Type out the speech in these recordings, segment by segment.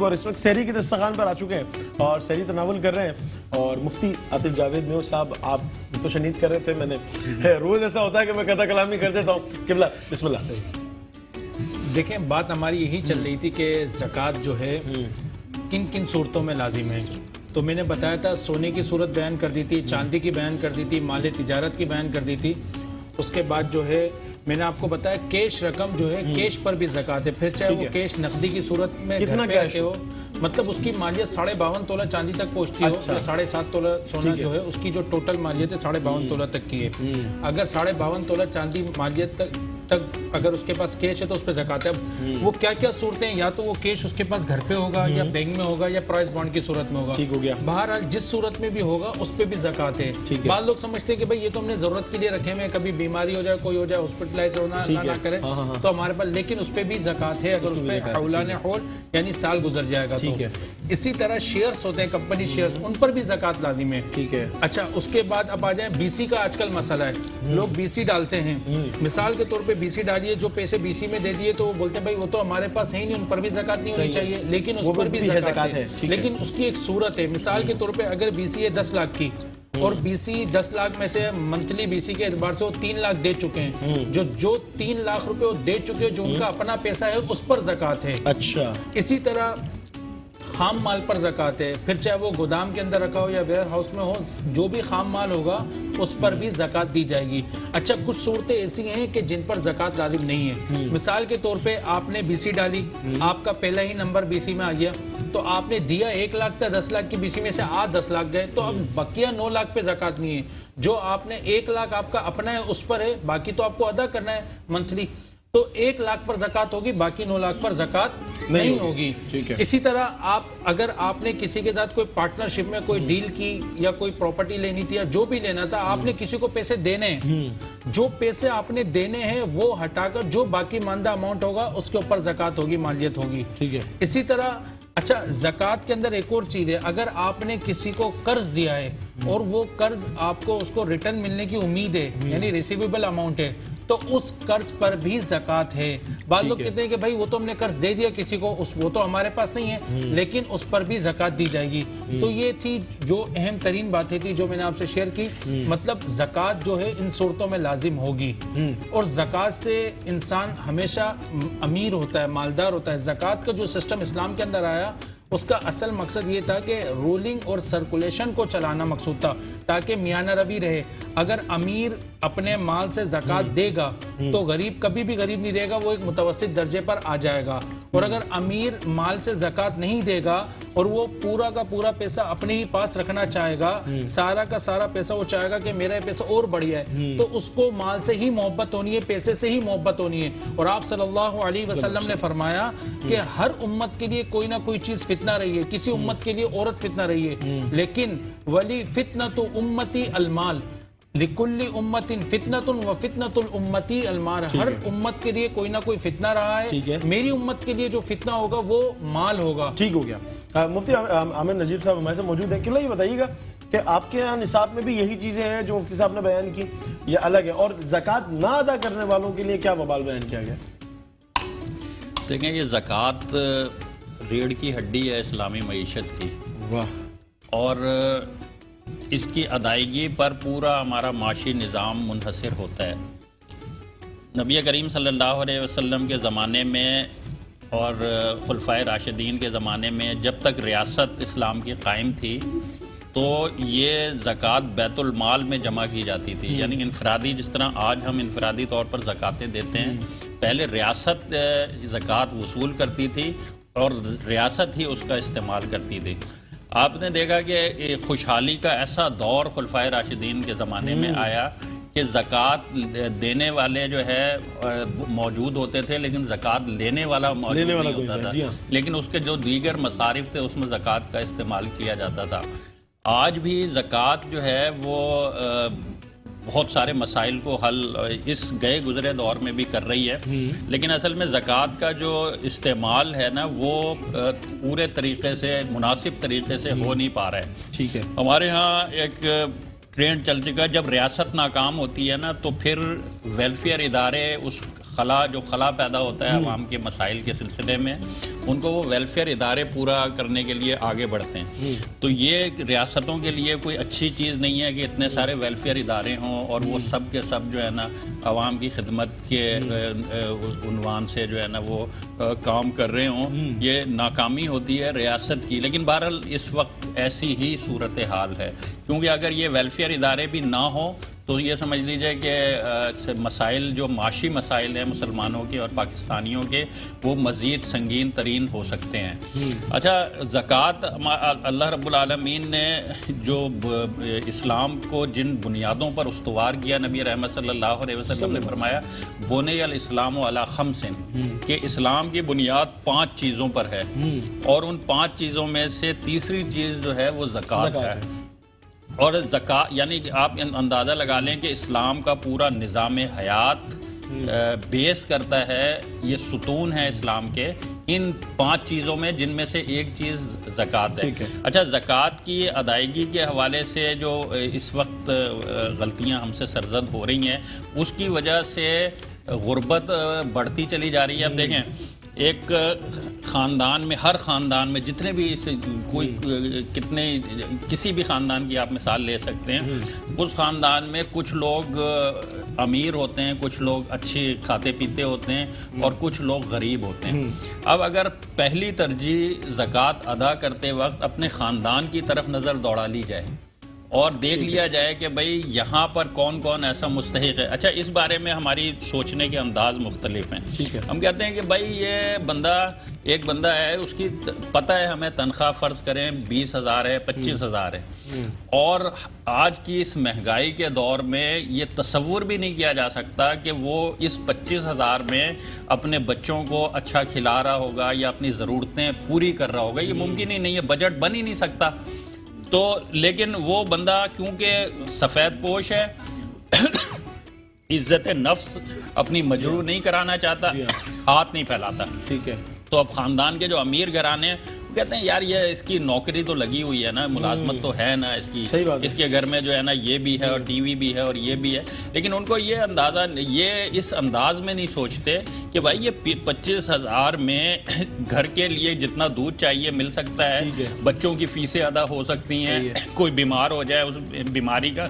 کو، اور اس وقت سحری کے دسترخوان پر آ چکے ہیں اور سحری تناول کر رہے ہیں. اور مفتی عاطف جاوید میور صاحب آپ تو شنید کر رہے تھے، میں نے روز ایسا ہوتا ہے کہ میں قطع کلامی کر دیتا ہوں. قبلہ بسم اللہ. دیکھیں بات ہماری یہی چل رہی تھی کہ زکوٰۃ جو ہے کن کن صورتوں میں لازم ہے. تو میں نے بتایا تھا سونے کی صورت بیان کر دی تھی، چاندی کی بیان کر دی تھی، مال تجارت کی بیان کر دی تھی. اس کے بعد جو ہے میں نے آپ کو بتایا کیش رقم جو ہے کیش پر بھی زکوٰۃ ہے، پھر چاہے وہ کیش نقدی کی صورت میں گھر پہ رکھے ہو، مطلب اس کی مالیت 52.5 تولہ چاندی تک پہنچتی ہو، 7.5 تولہ سونا جو ہے اس کی جو ٹوٹل مالیت ہے 52.5 تولہ تک کی ہے. اگر 52.5 تولہ چاندی مالیت تک اگر اس کے پاس کیش ہے تو اس پہ زکوٰۃ ہے. اب وہ کیا کیا صورتیں، یا تو وہ کیش اس کے پاس گھر پہ ہوگا یا بینک میں ہوگا یا پرائز بانڈ کی صورت میں ہوگا. ٹھیک ہو گیا. بہرحال جس صورت میں بھی ہوگا اس پہ بھی زکوٰۃ ہے. بعض لوگ سمجھتے ہیں کہ بھائی یہ تو ہم نے ضرورت کے لیے رکھے ہوئے ہیں، کبھی بیماری ہو جائے، کوئی ہو جائے، ہاسپٹلائز ہونا نہ کرے تو ہمارے پاس، لیکن اس پہ بھی زکوٰۃ ہے اگر اس پہ حولان حول یعنی سال گزر جائے گا تو. اسی طرح شیئرز ہوتے ہیں، کمپنی شیئرز، ان پر بھی زکوٰۃ لازم ہے. ٹھیک ہے. اچھا اس کے بعد اب آ جائیں بی سی کا آج کل مسئلہ ہے. لوگ بی سی ڈالتے ہیں، مثال کے طور پہ بی سی ڈالیے، جو پیسے بی سی میں دے دیے تو وہ بولتے ہیں بھائی وہ تو ہمارے پاس ہے ہی نہیں، ان پر بھی زکوٰۃ نہیں ہونی چاہیے، لیکن اس پر بھی زکوٰۃ ہے. لیکن اس کی ایک صورت ہے. مثال کے طور پہ اگر بی سی ہے 10 لاکھ کی اور بی سی 10 لاکھ میں سے منتھلی بی سی کے اعتبار سے وہ 3 لاکھ دے چکے ہیں، جو 3 لاکھ روپے وہ دے چکے ہیں، جو ان کا اپنا پیسہ ہے اس پر زکوٰۃ ہے. اچھا. اسی طرح خام مال پر زکوٰۃ ہے، پھر چاہے وہ گودام کے اندر رکھا ہو یا ویئر ہاؤس میں ہو، جو بھی خام مال ہوگا اس پر بھی زکوٰۃ دی جائے گی. اچھا کچھ صورتیں ایسی ہیں کہ جن پر زکوٰۃ لازم نہیں ہے. مثال کے طور پہ آپ نے بی سی ڈالی، آپ کا پہلا ہی نمبر بی سی میں آ گیا، تو آپ نے دیا 1 لاکھ تھا، 10 لاکھ کی بی سی میں سے 10 لاکھ گئے، تو اب بقیہ 9 لاکھ پہ زکوٰۃ نہیں ہے. جو آپ نے 1 لاکھ آپ کا اپنا ہے اس پر ہے، باقی تو آپ کو ادا کرنا ہے منتھلی، تو 1 لاکھ پر زکوٰۃ ہوگی، باقی 9 لاکھ پر زکوٰۃ نہیں ہوگی. اسی طرح اگر آپ نے کسی کے ساتھ کوئی پارٹنرشپ میں کوئی ڈیل کی یا کوئی پراپرٹی لینی تھی یا جو بھی لینا تھا، آپ نے کسی کو پیسے دینے ہیں، جو پیسے آپ نے دینے ہیں وہ ہٹا کر جو باقی ماندہ اماؤنٹ ہوگا اس کے اوپر زکوٰۃ ہوگی، مالیت ہوگی. اسی طرح اچھا زکوٰۃ کے اندر ایک اور چیز ہے، اگر آپ نے کسی کو قرض دیا ہے اور وہ قرض آپ کو اس کو ریٹرن ملنے کی امید ہے، یعنی ریسیویبل اماؤنٹ ہے، تو اس قرض پر بھی زکوٰۃ ہے. بعض لوگ کہتے ہیں کہ بھائی وہ تو ہم نے قرض دے دیا کسی کو، وہ تو ہمارے پاس نہیں ہے، لیکن اس پر بھی زکوٰۃ دی جائے گی. تو یہ تھی جو اہم ترین باتیں تھی جو میں نے آپ سے شیئر کی. مطلب زکوٰۃ جو ہے ان صورتوں میں لازم ہوگی، اور زکوٰۃ سے انسان ہمیشہ امیر ہوتا ہے، مالدار ہوتا ہے. زکوٰۃ کا جو سسٹم اسلام کے اندر آیا اس کا اصل مقصد یہ تھا کہ رولنگ اور سرکولیشن کو چلانا مقصود تھا تاکہ میانہ روی رہے. اگر امیر اپنے مال سے زکوٰۃ دے گا تو غریب کبھی بھی غریب نہیں رہے گا، وہ ایک متوسط درجے پر آ جائے گا. اور اگر امیر مال سے زکوٰۃ نہیں دے گا اور وہ پورا کا پورا پیسہ اپنے ہی پاس رکھنا چاہے گا، سارا کا سارا پیسہ وہ چاہے گا کہ میرا یہ پیسہ اور بڑھیا ہے، تو اس کو مال سے ہی محبت ہونی ہے، پیسے سے ہی محبت ہونی ہے. اور آپ صلی اللہ علیہ وسلم نے فرمایا کہ ہر امت کے لیے کوئی نہ کوئی چیز فتنہ رہی ہے. کسی امت کے لیے عورت فتنہ رہی ہے، لیکن ولی فتنۃ امتی المال، لکل امت فتنۃ و فتنۃ الامتی المال. ہر امت کے لیے کوئی نہ کوئی فتنہ رہا ہے، میری امت کے لیے جو فتنہ ہوگا وہ مال ہوگا. ٹھیک ہو گیا. مفتی عامر نجیب صاحب ہمارے ساتھ موجود ہیں. کیوں یہ بتائیے گا کہ آپ کے یہاں نصاب میں بھی یہی چیزیں ہیں جو مفتی صاحب نے بیان کی یا الگ ہے، اور زکوٰۃ نہ ادا کرنے والوں کے لیے کیا وبال بیان کیا گیا؟ دیکھیں یہ زکوٰۃ ریڑھ کی ہڈی ہے اسلامی معیشت کی. واہ. اور اس کی ادائیگی پر پورا ہمارا معاشی نظام منحصر ہوتا ہے. نبی کریم صلی اللہ علیہ وسلم کے زمانے میں اور خلفائے راشدین کے زمانے میں جب تک ریاست اسلام کی قائم تھی تو یہ زکوٰۃ بیت المال میں جمع کی جاتی تھی. یعنی انفرادی، جس طرح آج ہم انفرادی طور پر زکوٰۃیں دیتے ہیں، پہلے ریاست زکوٰۃ وصول کرتی تھی اور ریاست ہی اس کا استعمال کرتی تھی. آپ نے دیکھا کہ خوشحالی کا ایسا دور خلفائے راشدین کے زمانے میں آیا کہ زکوٰۃ دینے والے جو ہے موجود ہوتے تھے لیکن زکوٰۃ لینے والا موجود نہیں ہوتا تھا. لیکن اس کے جو دیگر مصارف تھے اس میں زکوٰۃ کا استعمال کیا جاتا تھا. آج بھی زکوٰۃ جو ہے وہ بہت سارے مسائل کو حل اس گئے گزرے دور میں بھی کر رہی ہے، لیکن اصل میں زکوٰۃ کا جو استعمال ہے نا وہ پورے طریقے سے مناسب طریقے سے ہو نہیں پا رہا ہے. ٹھیک ہے. ہمارے ہاں ایک ٹرینڈ چل چکا ہے، جب ریاست ناکام ہوتی ہے نا تو پھر ویلفیئر ادارے اس خلا پیدا ہوتا ہے عوام کے مسائل کے سلسلے میں، ان کو وہ ویلفیئر ادارے پورا کرنے کے لیے آگے بڑھتے ہیں. تو یہ ریاستوں کے لیے کوئی اچھی چیز نہیں ہے کہ اتنے سارے ویلفیئر ادارے ہوں اور وہ سب کے سب جو ہے نا عوام کی خدمت کے عنوان سے جو ہے نا وہ کام کر رہے ہوں. یہ ناکامی ہوتی ہے ریاست کی. لیکن بہرحال اس وقت ایسی ہی صورتحال ہے، کیونکہ اگر یہ ویلفیئر ادارے بھی نہ ہوں تو یہ سمجھ لیجئے کہ مسائل جو معاشی مسائل ہیں مسلمانوں کے اور پاکستانیوں کے وہ مزید سنگین ترین ہو سکتے ہیں. اچھا، زکوٰۃ اللہ رب العالمین نے جو اسلام کو جن بنیادوں پر استوار کیا، نبی رحمت صلی اللہ علیہ وسلم نے فرمایا بنی الاسلام علی خمس، کہ اسلام کی بنیاد 5 چیزوں پر ہے، اور ان 5 چیزوں میں سے تیسری چیز جو ہے وہ زکوٰۃ ہے. اور زکوٰۃ یعنی کہ آپ اندازہ لگا لیں کہ اسلام کا پورا نظام حیات بیس کرتا ہے، یہ ستون ہے اسلام کے ان 5 چیزوں میں، جن میں سے ایک چیز زکوٰۃ ہے. اچھا، زکوٰۃ کی ادائیگی کے حوالے سے جو اس وقت غلطیاں ہم سے سرزد ہو رہی ہیں، اس کی وجہ سے غربت بڑھتی چلی جا رہی ہے. اب دیکھیں، ایک خاندان میں، ہر خاندان میں جتنے بھی کسی بھی خاندان کی آپ مثال لے سکتے ہیں، اس خاندان میں کچھ لوگ امیر ہوتے ہیں، کچھ لوگ اچھے کھاتے پیتے ہوتے ہیں، اور کچھ لوگ غریب ہوتے ہیں. اب اگر پہلی ترجیح زکوٰۃ ادا کرتے وقت اپنے خاندان کی طرف نظر دوڑا لی جائے اور دیکھ لیا جائے کہ بھئی یہاں پر کون کون ایسا مستحق ہے. اچھا، اس بارے میں ہماری سوچنے کے انداز مختلف ہیں. ہم کہتے ہیں کہ بھئی یہ ایک بندہ ہے، اس کی پتہ ہے ہمیں تنخواہ فرض کریں 20,000 ہے، 25,000 ہے، اور آج کی اس مہنگائی کے دور میں یہ تصور بھی نہیں کیا جا سکتا کہ وہ اس 25,000 میں اپنے بچوں کو اچھا کھلا رہا ہوگا یا اپنی ضرورتیں پوری کر رہا ہوگا. یہ ممکن ہی نہیں ہے، بجٹ بن ہی نہیں سکتا. تو لیکن وہ بندہ کیونکہ سفید پوش ہے، عزت نفس اپنی مجروح نہیں کرانا چاہتا، ہاتھ نہیں پھیلاتا. ٹھیک ہے. تو اب خاندان کے جو امیر گھرانے ہیں وہ کہتے ہیں یار یہ اس کی نوکری تو لگی ہوئی ہے نا، ملازمت تو ہے نا اس کی، اس کے گھر میں جو ہے نا یہ بھی ہے اور ٹی وی بھی ہے اور یہ بھی ہے. لیکن ان کو یہ اندازہ، یہ اس انداز میں نہیں سوچتے کہ بھائی یہ 25,000 میں گھر کے لیے جتنا دودھ چاہیے مل سکتا ہے، بچوں کی فیسیں ادا ہو سکتی ہیں، کوئی بیمار ہو جائے اس بیماری کا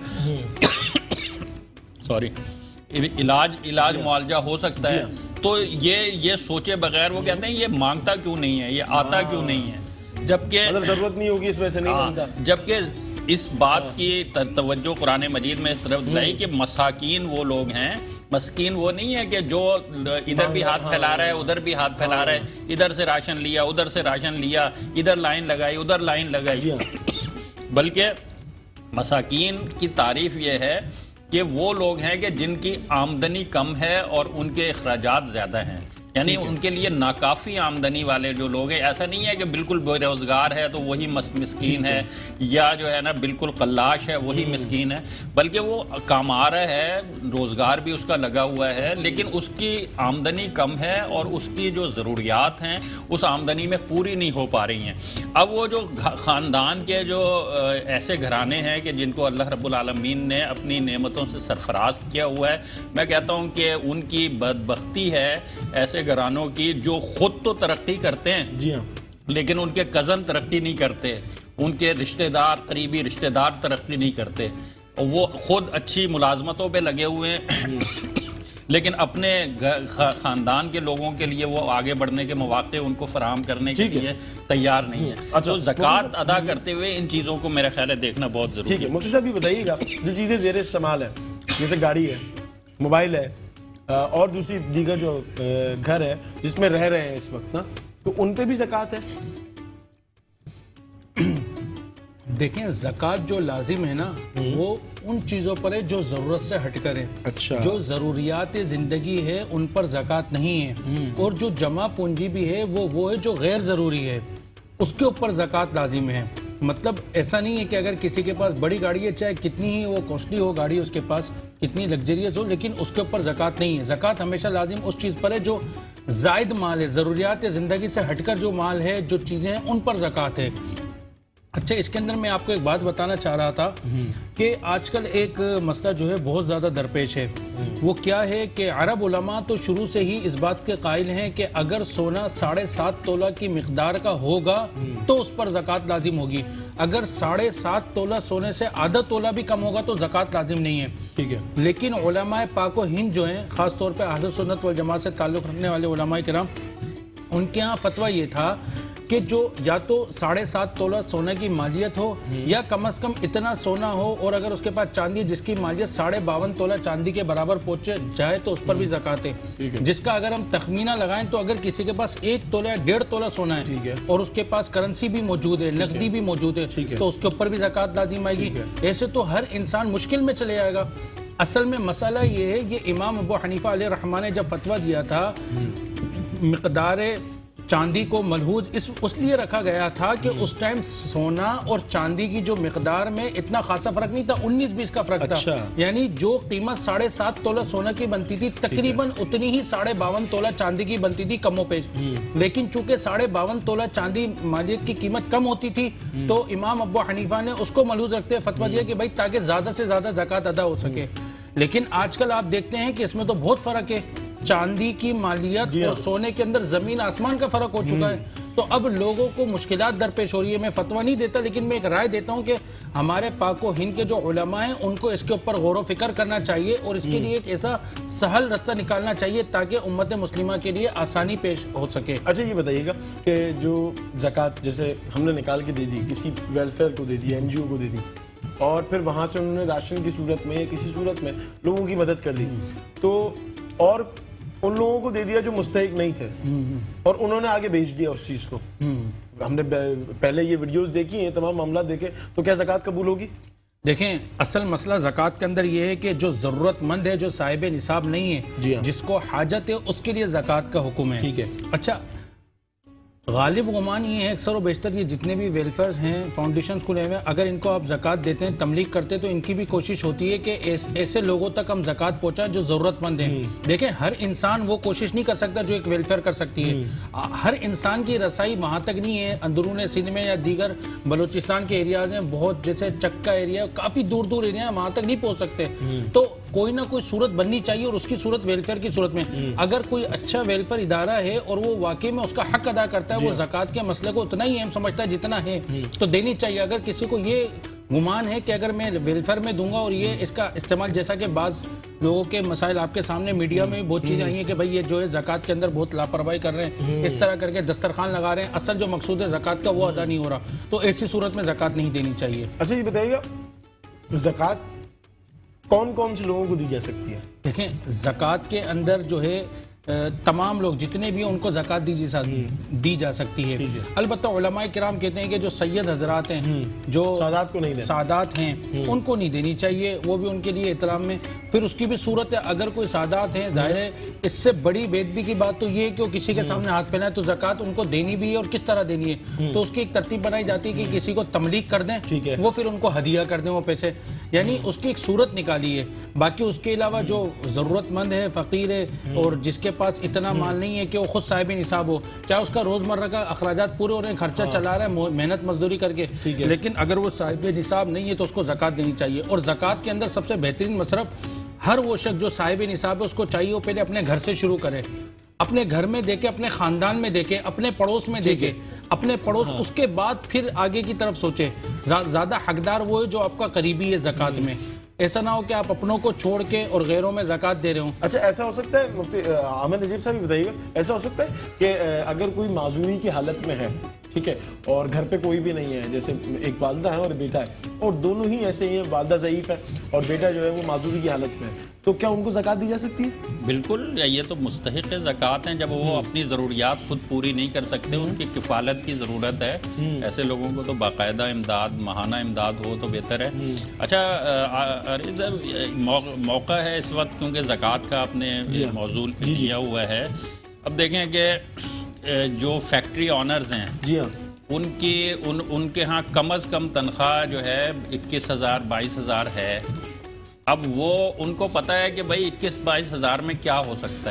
علاج معالجہ ہو سکتا ہے. تو یہ سوچے بغیر وہ کہتے ہیں یہ مانگتا کیوں نہیں ہے، یہ آتا کیوں نہیں ہے، جبکہ ضرورت نہیں ہوگی اس وجہ سے نہیں مانگتا. جبکہ اس بات کی توجہ قرآن مجید میں اس طرف دلائی کہ مساکین وہ لوگ ہیں، مسکین وہ نہیں ہے کہ جو ادھر بھی ہاتھ پھیلا رہا ہے ادھر بھی ہاتھ پھیلا رہا ہے، ادھر سے راشن لیا ادھر سے راشن لیا، ادھر لائن لگائی ادھر لائن لگائی. بلکہ مساکین کی تعریف یہ ہے کہ وہ لوگ ہیں کہ جن کی آمدنی کم ہے اور ان کے اخراجات زیادہ ہیں. یعنی ان کے لیے ناکافی آمدنی والے جو لوگ ہیں، ایسا نہیں ہے کہ بالکل بے روزگار ہے تو وہی مسکین ہے، یا جو ہے نا بالکل قلاش ہے وہی مسکین ہے، بلکہ وہ کما رہا ہے، روزگار بھی اس کا لگا ہوا ہے، لیکن اس کی آمدنی کم ہے اور اس کی جو ضروریات ہیں اس آمدنی میں پوری نہیں ہو پا رہی ہیں. اب وہ جو خاندان کے جو ایسے گھرانے ہیں کہ جن کو اللہ رب العالمین نے اپنی نعمتوں سے سرفراز کیا ہوا ہے، میں کہتا ہوں کہ ان کی بدبختی ہے ایسے گھرانوں کی جو خود تو ترقی کرتے ہیں، جی ہاں، لیکن ان کے کزن ترقی نہیں کرتے، ان کے رشتہ دار، قریبی رشتہ دار ترقی نہیں کرتے، وہ خود اچھی ملازمتوں پہ لگے ہوئے ہیں لیکن اپنے خاندان کے لوگوں کے لیے وہ آگے بڑھنے کے مواقع ان کو فراہم کرنے کے لیے تیار نہیں ہے. تو زکوٰۃ ادا کرتے ہوئے ان چیزوں کو میرا خیال ہے دیکھنا بہت ضروری ہے. ٹھیک ہے، مفتی صاحب یہ بتائیے گا جو چیزیں زیر استعمال ہیں جیسے گاڑی ہے، موبائل ہے اور دوسری دیگر جو گھر ہے جس میں رہ رہے ہیں اس وقت نا، تو ان پہ بھی زکوٰۃ ہے؟ دیکھیں، زکوٰۃ جو لازم ہے نا وہ ان چیزوں پر ہے جو ضرورت سے ہٹ کر ہے. اچھا. جو ضروریات زندگی ہے ان پر زکوٰۃ نہیں ہے، اور جو جمع پونجی بھی ہے وہ ہے جو غیر ضروری ہے، اس کے اوپر زکوٰۃ لازم ہے. مطلب ایسا نہیں ہے کہ اگر کسی کے پاس بڑی گاڑی ہے، چاہے کتنی ہی وہ کوسٹلی ہو گاڑی اس کے پاس، کتنی لگزریس ہو، لیکن اس کے اوپر زکوٰۃ نہیں ہے. زکوٰۃ ہمیشہ لازم اس چیز پر ہے جو زائد مال ہے، ضروریات زندگی سے ہٹ کر جو مال ہے، جو چیزیں ہیں ان پر زکوٰۃ ہے. اچھا اس کے اندر میں آپ کو ایک بات بتانا چاہ رہا تھا کہ آج کل ایک مسئلہ جو ہے بہت زیادہ درپیش ہے، وہ کیا ہے کہ عرب علماء تو شروع سے ہی اس بات کے قائل ہیں کہ اگر سونا 7.5 تولہ کی مقدار کا ہوگا تو اس پر زکوٰۃ لازم ہوگی، اگر 7.5 تولہ سونے سے آدھا تولہ بھی کم ہوگا تو زکوٰۃ لازم نہیں ہے. ٹھیک ہے. لیکن علماء پاک و ہند جو ہیں، خاص طور پہ اہل سنت والجماعت سے تعلق رکھنے والے علماء کرام، ان کے ہاں فتویٰ یہ تھا کہ جو یا تو 7.5 تولہ سونے کی مالیت ہو یا کم از کم اتنا سونا ہو، اور اگر اس کے پاس چاندی جس کی مالیت 52.5 تولہ چاندی کے برابر پہنچ جائے تو اس پر بھی زکوٰۃ ہے، جس کا اگر ہم تخمینہ لگائیں تو اگر کسی کے پاس 1 تولہ یا 1.5 تولہ سونا ہے اور اس کے پاس کرنسی بھی موجود ہے، نقدی بھی موجود ہے، تو اس کے اوپر بھی زکوٰۃ لازم آئے گی. ایسے تو ہر انسان مشکل میں چلے جائے گا. اصل میں مسئلہ یہ ہے، یہ امام ابو حنیفہ علیہ الرحمہ نے جب فتویٰ دیا تھا، مقدار چاندی کو ملحوظ اس لیے رکھا گیا تھا کہ اس ٹائم سونا اور چاندی کی جو مقدار میں اتنا خاصا فرق نہیں تھا، 19-20 کا فرق تھا. یعنی جو قیمت 7.5 تولہ سونا کی بنتی تھی تقریباً اتنی ہی 52.5 تولہ چاندی کی بنتی تھی کم و پیش. لیکن چونکہ 52.5 تولہ چاندی مالیت کی قیمت کم ہوتی تھی تو امام ابو حنیفہ نے اس کو ملحوظ رکھتے فتویٰ دیا کہ بھائی تاکہ زیادہ سے زیادہ زکوٰۃ ادا ہو سکے. لیکن آج کل آپ دیکھتے ہیں کہ اس میں تو بہت فرق ہے، چاندی کی مالیت اور سونے کے اندر زمین آسمان کا فرق ہو چکا ہے. تو اب لوگوں کو مشکلات درپیش ہو رہی ہے. میں فتویٰ نہیں دیتا لیکن میں ایک رائے دیتا ہوں کہ ہمارے پاک و ہند کے جو علماء ہیں ان کو اس کے اوپر غور و فکر کرنا چاہیے اور اس کے لیے ایک ایسا سہل رستہ نکالنا چاہیے تاکہ امت مسلمہ کے لیے آسانی پیش ہو سکے. اچھا یہ بتائیے گا کہ جو زکوٰۃ جیسے ہم نے نکال کے دے دی، کسی ویلفیئر کو دے دی، NGO کو دے دی، اور پھر وہاں سے انہوں نے راشن کی صورت میں یا کسی صورت میں لوگوں کی مدد کر دی، تو اور ان لوگوں کو دے دیا جو مستحق نہیں تھے اور انہوں نے آگے بھیج دیا اس چیز کو. ہم نے پہلے یہ ویڈیوز دیکھی ہیں، تمام معاملات دیکھے، تو کیا زکوٰۃ قبول ہوگی؟ دیکھیں اصل مسئلہ زکوٰۃ کے اندر یہ ہے کہ جو ضرورت مند ہے، جو صاحب نصاب نہیں ہے، جس کو حاجت ہے، اس کے لیے زکوٰۃ کا حکم ہے. ٹھیک ہے. اچھا غالب گمان یہ ہے اکثر و بیشتر یہ جتنے بھی ویلفیئرز ہیں، فاؤنڈیشنز کھلے ہوئے ہیں، اگر ان کو آپ زکوٰۃ دیتے ہیں، تبلیغ کرتے ہیں، تو ان کی بھی کوشش ہوتی ہے کہ ایسے لوگوں تک ہم زکوٰۃ پہنچائیں جو ضرورت مند ہیں. دیکھیں ہر انسان وہ کوشش نہیں کر سکتا جو ایک ویلفیئر کر سکتی ہے. ہر انسان کی رسائی وہاں تک نہیں ہے. اندرون سندھ میں یا دیگر بلوچستان کے ایریاز ہیں بہت، جیسے چکا ایریا، کافی دور دور ایریا ہیں، وہاں تک نہیں پہنچ سکتے. تو کوئی نہ کوئی صورت بننی چاہیے اور اس کی صورت ویلفیئر کی صورت میں. اگر کوئی اچھا ویلفیئر ادارہ ہے اور وہ واقعی میں اس کا حق ادا کرتا ہے، وہ زکوٰۃ کے مسئلے کو اتنا ہی اہم سمجھتا ہے جتنا ہے، تو دینی چاہیے. اگر کسی کو یہ گمان ہے کہ اگر میں ویلفیئر میں دوں گا اور یہ اس کا استعمال، جیسا کہ بعض لوگوں کے مسائل آپ کے سامنے میڈیا میں بہت چیزیں آئی ہیں کہ بھائی یہ جو ہے زکوٰۃ کے اندر بہت لاپرواہی کر رہے ہیں، اس طرح کر کے دسترخوان لگا رہے ہیں، اصل جو مقصود ہے زکوٰۃ کا وہ ادا نہیں ہو رہا، تو ایسی صورت میں زکوٰۃ نہیں دینی چاہیے. اچھا یہ بتائیے گا زکوٰۃ کون کون سے لوگوں کو دی جا سکتی ہے؟ دیکھیں زکوٰۃ کے اندر جو ہے تمام لوگ جتنے بھی ہیں ان کو زکوٰۃ دی جا سکتی ہے. البتہ علماء کرام کہتے ہیں کہ جو سید حضرات ہیں، جو سادات ہیں، ان کو نہیں دینی چاہیے، وہ بھی ان کے لیے احترام میں. پھر اس کی بھی صورت ہے، اگر کوئی سادات ہیں، ظاہر ہے اس سے بڑی بے ادبی کی بات تو یہ ہے کہ وہ کسی کے سامنے ہاتھ پھیلائے، تو زکوٰۃ ان کو دینی بھی ہے اور کس طرح دینی ہے. تو اس کی ایک ترتیب بنائی جاتی ہے کہ کسی کو تملیغ کر دیں، وہ پھر ان کو ہدیہ کر دیں وہ پیسے، یعنی اس کی ایک صورت نکالی ہے. باقی اس کے علاوہ جو ضرورت مند ہے، فقیر ہے، اور جس کے پاس اتنا مال نہیں ہے کہ وہ خود صاحب نصاب ہو، چاہے اس کا روزمرہ کا اخراجات پورے ہو رہے ہیں، خرچہ چلا رہا ہے محنت مزدوری کر کے، لیکن اگر وہ صاحب نصاب نہیں ہے تو اس کو زکوٰۃ دینی چاہیے. اور زکوٰۃ کے اندر سب سے بہترین مصرف ہر وہ شخص جو صاحب نصاب ہے اس کو چاہیے وہ پہلے اپنے گھر سے شروع کرے، اپنے گھر میں دیکھے، اپنے خاندان میں دیکھے، اپنے پڑوس میں دیکھے، اپنے پڑوس، اس کے بعد پھر آگے کی طرف سوچے. زیادہ حقدار وہ ہے جو آپ کا قریبی ہے زکوٰۃ میں. ایسا نہ ہو کہ آپ اپنوں کو چھوڑ کے اور غیروں میں زکوٰۃ دے رہے ہوں. اچھا ایسا ہو سکتا ہے مفتی عامر نذیر صاحب بھی بتائیے گا، ایسا ہو سکتا ہے کہ اگر کوئی معذوری کی حالت میں ہے، ٹھیک ہے، اور گھر پہ کوئی بھی نہیں ہے، جیسے ایک والدہ ہے اور بیٹا ہے، اور دونوں ہی ایسے ہی ہیں، والدہ ضعیف ہے اور بیٹا جو ہے وہ معذوری کی حالت میں ہے، تو کیا ان کو زکوٰۃ دی جا سکتی ہے؟ بالکل، یہ تو مستحق زکوٰۃ ہیں. جب وہ اپنی ضروریات خود پوری نہیں کر سکتے، ان کی کفالت کی ضرورت ہے. ایسے لوگوں کو تو باقاعدہ امداد، ماہانہ امداد ہو تو بہتر ہے. اچھا موقع ہے اس وقت کیونکہ زکوٰۃ کا آپ نے موضوع لیا ہوا ہے. اب دیکھیں کہ جو فیکٹری آنرز ہیں، جی ہاں، ان کے ہاں کم از کم تنخواہ جو ہے 21,000 22,000 ہے. اب وہ ان کو پتہ ہے کہ بھائی 21-22 ہزار میں کیا ہو سکتا ہے.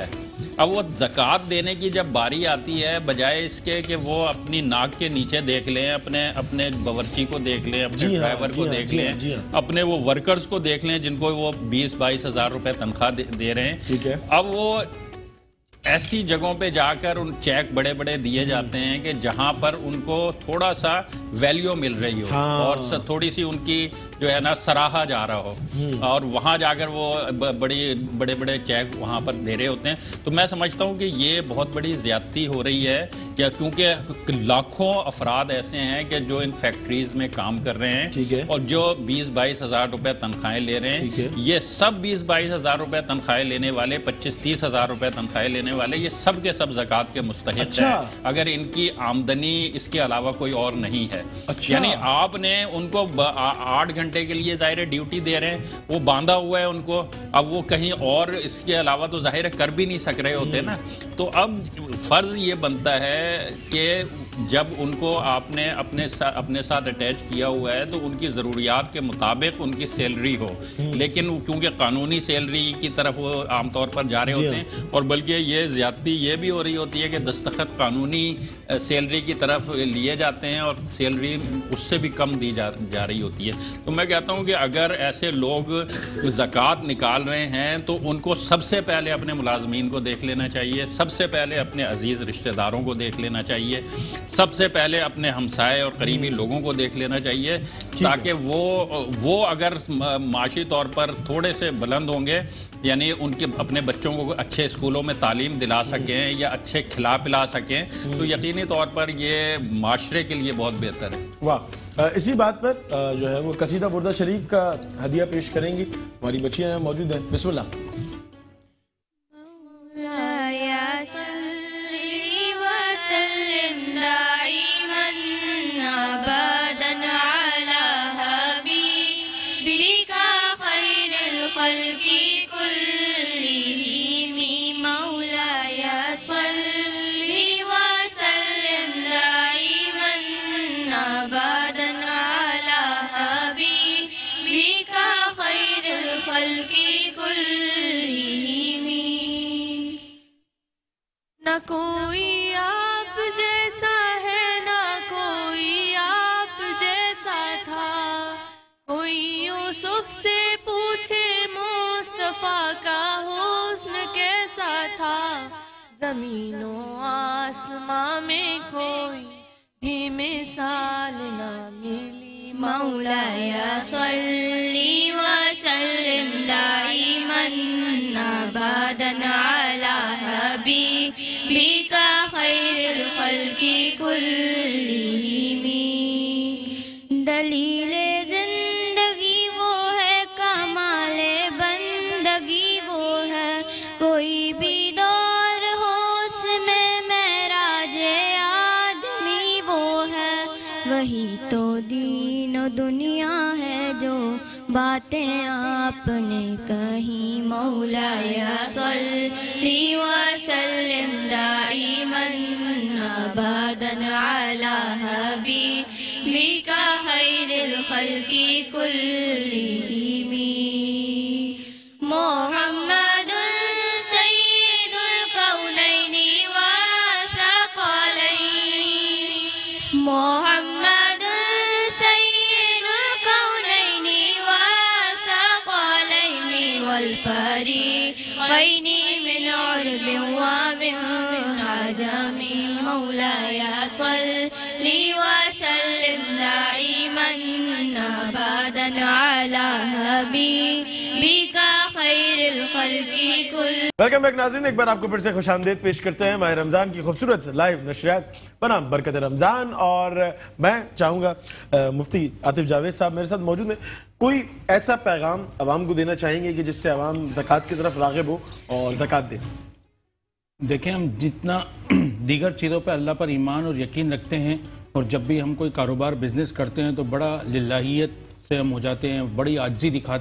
اب وہ زکوٰۃ دینے کی جب باری آتی ہے، بجائے اس کے کہ وہ اپنی ناک کے نیچے دیکھ لیں، اپنے باورچی کو دیکھ لیں، اپنے ڈرائیور کو دیکھ لیں، اپنے وہ ورکرز کو دیکھ لیں جن کو وہ 20-22 ہزار روپے تنخواہ دے رہے ہیں، اب وہ ایسی جگہوں پہ جا کر ان چیک بڑے بڑے دیے جاتے ہیں کہ جہاں پر ان کو تھوڑا سا ویلیو مل رہی ہو اور تھوڑی سی ان کی جو ہے نا سراہا جا رہا ہو، اور وہاں جا کر وہ بڑے بڑے چیک وہاں پر دے رہے ہوتے ہیں. تو میں سمجھتا ہوں کہ یہ بہت بڑی زیادتی ہو رہی ہے، کیونکہ لاکھوں افراد ایسے ہیں کہ جو ان فیکٹریز میں کام کر رہے ہیں اور جو 20-22 ہزار روپے تنخواہیں لے رہے ہیں. یہ سب 20-22 ہزار روپے تنخواہیں لینے والے، 25-30 ہزار روپے تنخواہیں لینے والے، یہ سب کے سب زکوٰۃ کے مستحق ہیں اگر ان کی آمدنی اس کے علاوہ کوئی اور نہیں ہے. یعنی آپ نے ان کو 8 گھنٹے کے لیے ظاہر ڈیوٹی دے رہے ہیں، وہ باندھا ہوا ہے ان کو، اب وہ کہیں اور اس کے علاوہ تو ظاہر کر بھی نہیں سک رہے ہوتے نا. تو اب فرض یہ بنتا ہے کہ جب ان کو آپ نے اپنے ساتھ اٹیچ کیا ہوا ہے تو ان کی ضروریات کے مطابق ان کی سیلری ہو، لیکن کیونکہ قانونی سیلری کی طرف وہ عام طور پر جا رہے ہوتے ہیں، اور بلکہ یہ زیادتی یہ بھی ہو رہی ہوتی ہے کہ دستخط قانونی سیلری کی طرف لیے جاتے ہیں اور سیلری اس سے بھی کم دی جا رہی ہوتی ہے. تو میں کہتا ہوں کہ اگر ایسے لوگ زکوٰۃ نکال رہے ہیں تو ان کو سب سے پہلے اپنے ملازمین کو دیکھ لینا چاہیے، سب سے پہلے اپنے عزیز رشتہ داروں کو دیکھ لینا چاہیے، سب سے پہلے اپنے ہمسائے اور قریبی لوگوں کو دیکھ لینا چاہیے، تاکہ وہ اگر معاشی طور پر تھوڑے سے بلند ہوں گے، یعنی ان کے اپنے بچوں کو اچھے اسکولوں میں تعلیم دلا سکیں یا اچھے کھلا پلا سکیں، تو یقینی طور پر یہ معاشرے کے لیے بہت بہتر ہے. واہ، اسی بات پر جو ہے وہ قصیدہ بردہ شریف کا ہدیہ پیش کریں گی، ہماری بچیاں موجود ہیں. بسم اللہ. نہ کوئی آپ جیسا ہے، نہ کوئی آپ جیسا تھا، کوئی یوسف سے پوچھے مصطفیٰ کا حسن کیسا تھا. زمین و آسماں میں کوئی بھی مثال نہ ملی. مولاي صلي وسلم دائما أبدا على حبيبك خير الخلق كلهم. دلیل زندگی وہ ہے، کمال بندگی وہ ہے، کوئی بھی دور ہو اس میں معراج آدمی وہ ہے. وہی تو دین و دنیا ہے جو باتیں آپ نے کہیں. مولاي صلی وسلم دائما ابدا على حبیبک خیر الخلق کلهم. محمد سید الکونین والثقلین. محمد سید الکونین والثقلین والفریقین من عرب ومن عجم. مولاي صلی وسلم دائما ابدا على حبیبک خیر الخلق کل. ویلکم بیک ناظرین، ایک بار آپ کو پھر سے خوش آمدید پیش کرتے ہیں ماہ رمضان کی خوبصورت لائیو نشریات بنام برکت رمضان. اور میں چاہوں گا مفتی عاطف جاوید صاحب میرے ساتھ موجود ہیں، کوئی ایسا پیغام عوام کو دینا چاہیں گے کہ جس سے عوام زکوٰۃ کی طرف راغب ہو اور زکوٰۃ دے؟ دیکھیں، ہم جتنا دیگر چیزوں پہ اللہ پر ایمان اور یقین رکھتے ہیں، اور جب بھی ہم کوئی کاروبار بزنس کرتے ہیں تو بڑا للہیت سے ہم ہو جاتے ہیں، بڑی عاجزی دکھاتے ہیں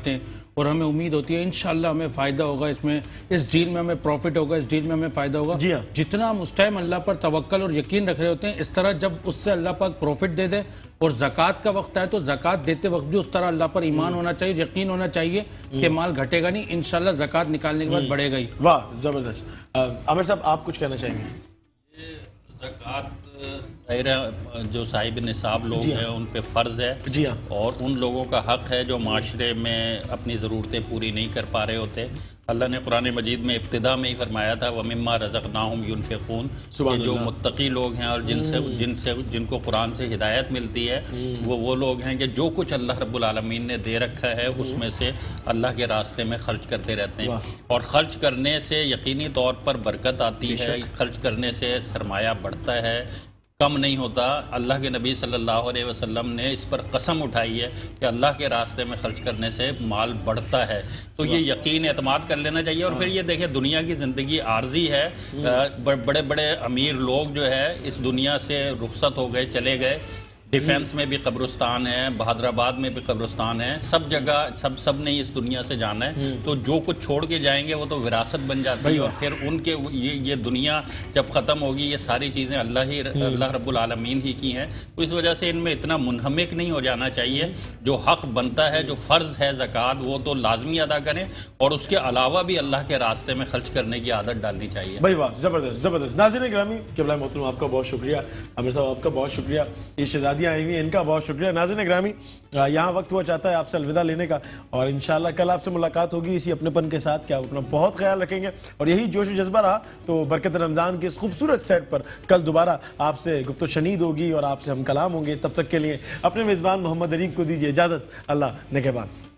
اور ہمیں امید ہوتی ہے انشاءاللہ ہمیں فائدہ ہوگا اس میں، اس ڈیل میں ہمیں پروفٹ ہوگا، اس ڈیل میں ہمیں فائدہ ہوگا. جی ہاں. جتنا ہم اس ٹائم اللہ پر توکل اور یقین رکھ رہے ہوتے ہیں، اس طرح جب اس سے اللہ پاک پروفٹ دے دے اور زکوٰۃ کا وقت آئے تو زکوٰۃ دیتے وقت بھی اس طرح اللہ پر ایمان ہونا چاہیے، یقین ہونا چاہیے کہ مال گھٹے گا نہیں، انشاءاللہ زکوٰۃ نکالنے کے بعد بڑھے گا ہی. واہ زبردست. عامر صاحب آپ کچھ کہنا چاہیں گے؟ زکوٰۃ جو صاحب نصاب لوگ ہیں ان پہ فرض ہے، جی ہاں، اور ان لوگوں کا حق ہے جو معاشرے میں اپنی ضرورتیں پوری نہیں کر پا رہے ہوتے. اللہ نے قرآن مجید میں ابتدا میں ہی فرمایا تھا وَمِمَّا رَزَقْنَاهُمْ يُنْفِقُونَ، کہ جو متقی لوگ ہیں اور جن کو قرآن سے ہدایت ملتی ہے وہ لوگ ہیں کہ جو کچھ اللہ رب العالمین نے دے رکھا ہے اس میں سے اللہ کے راستے میں خرچ کرتے رہتے ہیں. اور خرچ کرنے سے یقینی طور پر برکت آتی ہے، خرچ کرنے سے سرمایہ بڑھتا ہے، کم نہیں ہوتا. اللہ کے نبی صلی اللہ علیہ وسلم نے اس پر قسم اٹھائی ہے کہ اللہ کے راستے میں خرچ کرنے سے مال بڑھتا ہے. تو یہ یقین اعتماد کر لینا چاہیے. اور پھر یہ دیکھیں دنیا کی زندگی عارضی ہے، بڑے بڑے امیر لوگ جو ہے اس دنیا سے رخصت ہو گئے، چلے گئے. ڈیفینس میں بھی قبرستان ہے، بہادر آباد میں بھی قبرستان ہے، سب جگہ سب نے اس دنیا سے جانا ہے. تو جو کچھ چھوڑ کے جائیں گے وہ تو وراثت بن جاتی ہے، اور پھر ان کے یہ دنیا جب ختم ہوگی یہ ساری چیزیں اللہ رب العالمین ہی کی ہیں. تو اس وجہ سے ان میں اتنا منہمک نہیں ہو جانا چاہیے. جو حق بنتا ہے، جو فرض ہے زکوٰۃ، وہ تو لازمی ادا کریں، اور اس کے علاوہ بھی اللہ کے راستے میں خرچ کرنے کی عادت ڈالنی چاہیے. بھائی واہ زبردست زبردست. ناظرین گرامی، قبلہ محترم آپ کا بہت شکریہ، عامر صاحب آپ کا بہت شکریہ، یہ شہزادیاں آئی ہوئی ہیں ان کا بہت شکریہ. ناظرین گرامی، یہاں وقت ہوا چاہتا ہے آپ سے الوداع لینے کا، اور انشاءاللہ کل آپ سے ملاقات ہوگی اسی اپنے پن کے ساتھ. کیا اپنا بہت خیال رکھیں گے، اور یہی جوش و جذبہ رہا تو برکت رمضان کے اس خوبصورت سیٹ پر کل دوبارہ آپ سے گفت و شنید ہوگی اور آپ سے ہم کلام ہوں گے. تب تک کے لیے اپنے میزبان محمد عریب کو دیجیے اجازت. اللہ نگہبان.